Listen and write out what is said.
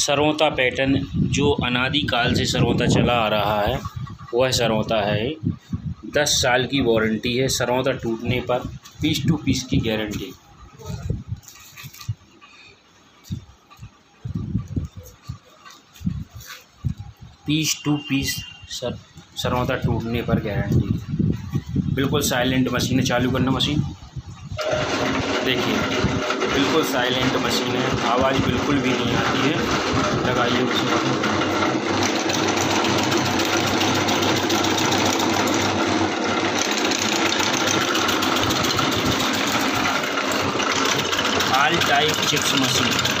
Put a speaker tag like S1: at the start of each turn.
S1: सरौता pattern जो अनादिकाल से सरौता चला आ रहा है वह सरौता है। 10 साल की वारंटी है। सरौता टूटने पर पीस टू पीस की गारंटी। पीस टू पीस सरौता टूटने पर गारंटी। बिल्कुल साइलेंट मशीन है। चालू करना मशीन, देखिए बिल्कुल साइलेंट मशीन है, आवाज़ बिल्कुल भी नहीं आती है। लगाइए उसमें, ऑल टाइप चिप्स मशीन।